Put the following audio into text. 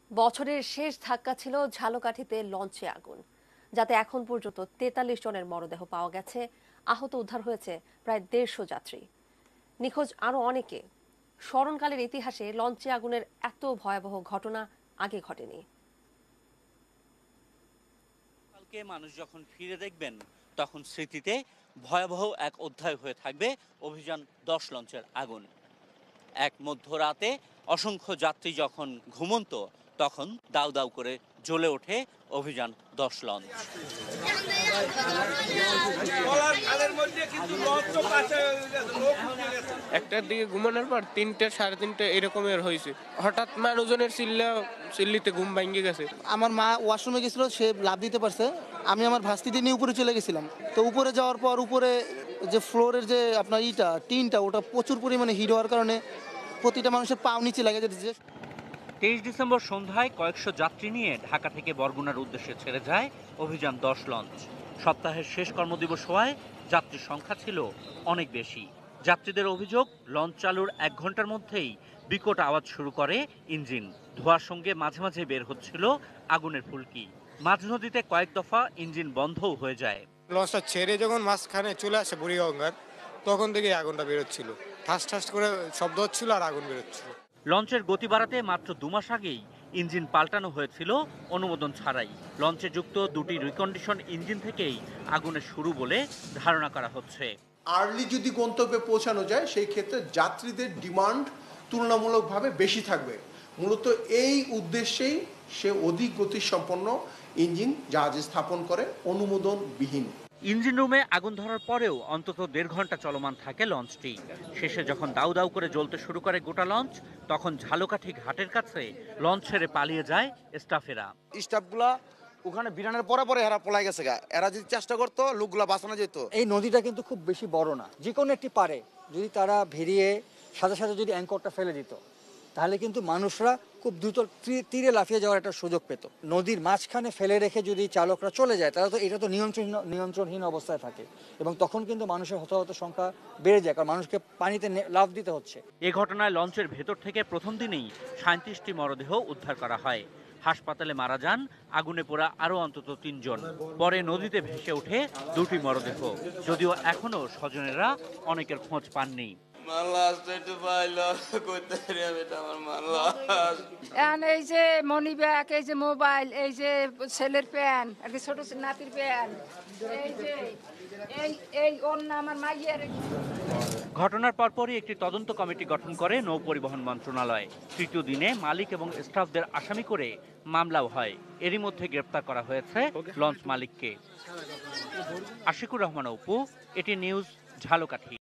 বছরের শেষ ধাক্কা ছিল ঝালকাঠিতে লঞ্চে আগুন, যাতে এখন পর্যন্ত ৪৩ জনের মরদেহ পাওয়া গেছে। আহত উদ্ধার হয়েছে প্রায় ১৫০ যাত্রী। নিখোঁজ আরো অনেকে। স্মরণকালের ইতিহাসে লঞ্চে আগুনের এত ভয়াবহ ঘটনা আগে ঘটেনি। কালকে মানুষ যখন ফিরে দেখবেন তখন স্মৃতিতে ভয়াবহ এক অধ্যায় হয়ে থাকবে অভিযান ১০ লঞ্চের আগুন। এক মধ্যরাতে অসংখ্য যাত্রী যখন ঘুমন্ত, তখন দাউ দাউ করে জ্বলে ওঠে অভিযান ১০ লঞ্চ। একটার দিকে ঘুমানোর পর ৩টে সাড়ে ৩টে এরকমের হয়েছে। হঠাৎ মানুষজনের চিল্লিতে ঘুম ভেঙে গেছে। আমার মা ওয়াশরুমে গেছিল, সে লাফ দিতে পারছে। আমি আমার ভাস্তিটি নিয়ে উপরে চলে গেছিলাম। তো উপরে যাওয়ার পর উপরে যে ফ্লোরের যে আপনার টিনটা, ওটা প্রচুর পরিমাণে হিট হওয়ার কারণে প্রতিটা মানুষের পাও নিচে লাগে যেতেছে। ২৩ ডিসেম্বর সন্ধ্যায় কয়েকশো যাত্রী নিয়ে ঢাকা থেকে বরগুনার উদ্দেশ্যে ছেড়ে যায় অভিযান ১০ লঞ্চ। সপ্তাহের শেষ কর্মদিবস হওয়ায় যাত্রীর সংখ্যা ছিল অনেক বেশি। যাত্রীদের অভিযোগ, লঞ্চ চালুর ১ ঘন্টার মধ্যেই বিকট আওয়াজ শুরু করে ইঞ্জিন। ধোঁয়ার সঙ্গে মাঝে মাঝে বের হচ্ছিল আগুনের ফুলকি। মাঝ নদীতে কয়েক দফা ইঞ্জিন বন্ধও হয়ে যায়। লঞ্চটা ছেড়ে যখন মাঝখানে চলে আসে বুড়িগঙ্গার, তখন থেকে আগুনটা বেরোচ্ছিল। ঠাস ঠাস করে শব্দ হচ্ছিল আর আগুন বেরোচ্ছিল। লঞ্চের গতি বাড়াতে মাত্র ২ মাস আগেই ইঞ্জিন পাল্টানো হয়েছিল অনুমোদন ছাড়াই। লঞ্চে যুক্ত দুটি রিকন্ডিশন ইঞ্জিন থেকেই আগুনের শুরু বলে ধারণা করা হচ্ছে। আর্লি যদি গন্তব্যে পৌঁছানো যায়, সেই ক্ষেত্রে যাত্রীদের ডিমান্ড তুলনামূলকভাবে বেশি থাকবে। মূলত এই উদ্দেশ্যেই সে অধিক গতিসম্পন্ন ইঞ্জিন জাহাজে স্থাপন করে অনুমোদনবিহীন। ইঞ্জিন রুমে আগুন ধরার পরেও অন্তত ১.৫ ঘন্টা চলমান থাকে লঞ্চটি। শেষে যখন দাউ দাউ করে জ্বলতে শুরু করে গোটা লঞ্চ, তখন ঝালকাঠি ঘাটের কাছে লঞ্চ ছেড়ে পালিয়ে যায় স্টাফেরা। স্টাফগুলা ওখানে বিরানের পরে পরে এরা পলাই গেছে গা। এরা যদি চেষ্টা করতো, লোকগুলা বাঁচানো যেত। এই নদীটা কিন্তু খুব বেশি বড় না, যে কোনো একটি পারে যদি তারা ভিড়িয়ে সাথে সাথে যদি অ্যাঙ্করটা ফেলে দিত, তাহলে কিন্তু মানুষরা খুব দ্রুত তীরে লাফিয়ে যাওয়ার একটা সুযোগ পেত। নদীর মাঝখানে ফেলে রেখে যদি চালকরা চলে যায়, তাহলে তো এটা তো নিয়ন্ত্রণহীন অবস্থায় থাকে, এবং তখন কিন্তু মানুষের হতাহত সংখ্যা বেড়ে যায়, কারণ মানুষকে পানিতে লাফ দিতে হচ্ছে। এ ঘটনায় লঞ্চের ভেতর থেকে প্রথম দিনেই ৩৭টি মরদেহ উদ্ধার করা হয়। হাসপাতালে মারা যান আগুনে পোড়া আরও অন্তত ৩ জন। পরে নদীতে ভেসে ওঠে ২টি মরদেহ, যদিও এখনও স্বজনেরা অনেকের খোঁজ পাননি। এই যে মনি ব্যাগ, এই যে মোবাইল, এই যে ছেলের প্যান্ট, আর কি ছোট নাতির প্যান্ট, এই যে এই ওর নাম আমার মাইয়ের। ঘটনার পরপরই একটি তদন্ত কমিটি গঠন করে নৌ পরিবহন মন্ত্রণালয়। তৃতীয় দিনে মালিক এবং স্টাফদের আসামি করে মামলাও হয়। এরই মধ্যে গ্রেপ্তার করা হয়েছে লঞ্চ মালিককে। আশিকুর রহমান অপু, এটি নিউজ, ঝালকাঠি।